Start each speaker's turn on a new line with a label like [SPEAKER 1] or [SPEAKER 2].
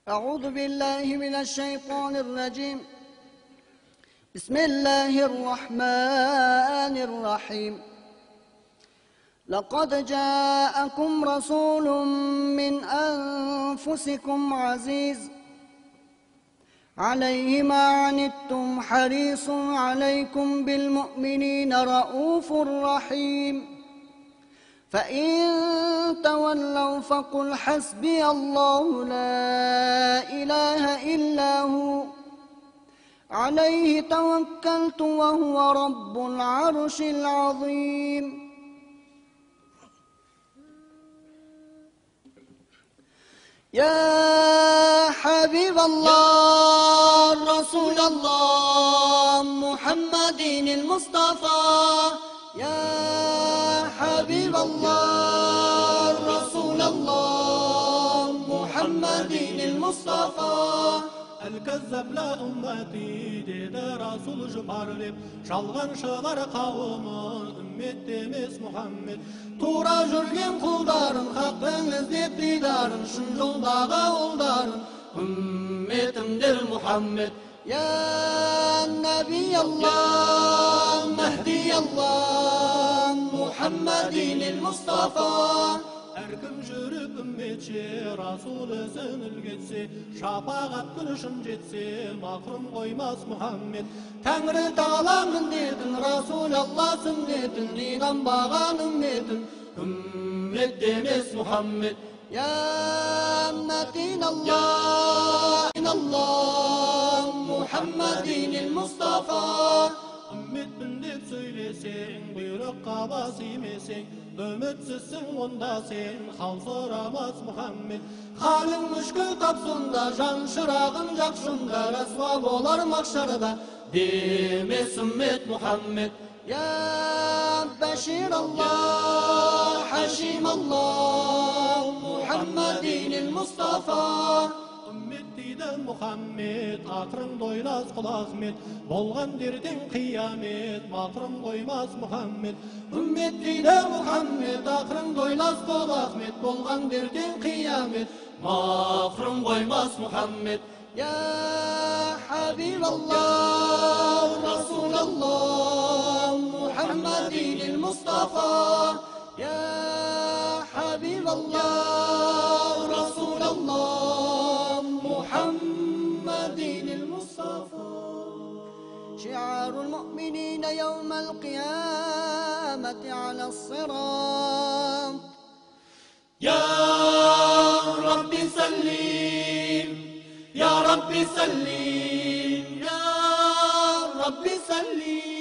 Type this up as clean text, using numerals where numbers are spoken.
[SPEAKER 1] أعوذ بالله من الشيطان الرجيم. بسم الله الرحمن الرحيم. لقد جاءكم رسول من أنفسكم عزيز عليه ما عنتم حريص عليكم بالمؤمنين رؤوف رحيم. فإن تولوا فقل حسبي الله لا إله إلا هو عليه توكلت وهو رب العرش العظيم. يا حبيب الله رسول الله محمد المصطفى، يا حبيب الله رسول الله محمد المصطفى.
[SPEAKER 2] الكذاب لا أمتي dedi Rasul juparlep çalgan şığar kavımın ümmet demes Muhammed. Tura жүрген құлдарын хақпен іздеп дидарың шын жолдағы ұлдарың үмметімдер Muhammed.
[SPEAKER 1] يا نبي الله مهدي الله محمد المصطفى.
[SPEAKER 2] Әркім жүріп үмметше Расул ізін үлгетсе, шапағат күнішін жетсе, мақрұм қоймас Мұхаммед.
[SPEAKER 1] Тәңірі тағалам үмметін, Расул Алла сүннетін, инанбаған үмметін үммет демес Мұхаммед. Я үмметин Allah Muhammedin el-Mustafa.
[SPEAKER 2] Үмметпін деп сөйлесең, бұйрыққа бас имесең, үмітсізсің онда сен, хал сұрамас Мұхаммед.
[SPEAKER 1] Халің мүшкіл тапсында, жан шырағын жақшында, рәсуа болар мақшарда демес үммет Мұхаммед. Я Башир Allah, Хашим Allah, Muhammedin el-Mustafa.
[SPEAKER 2] Үммет дейді Мұхаммед, ақырын дойлас құл Ахмет, болған дерден қиямет, мақрым қоймас Мұхаммед.
[SPEAKER 1] Үммет дейді Мұхаммед, ақырын дойлас құл Ахмет, болған дерден қиямет, мақрым қоймас Мұхаммед. Я Хабиб Allah, Расул Allah, Muhammedin el-Mustafa. Ya Хабиб Allah, Расул Allah, Muhammedin el-Mustafa. شعار المؤمنين يوم القيامة على الصراط.
[SPEAKER 2] يا رب سلم، يا رب سلم،
[SPEAKER 1] يا رب سلم.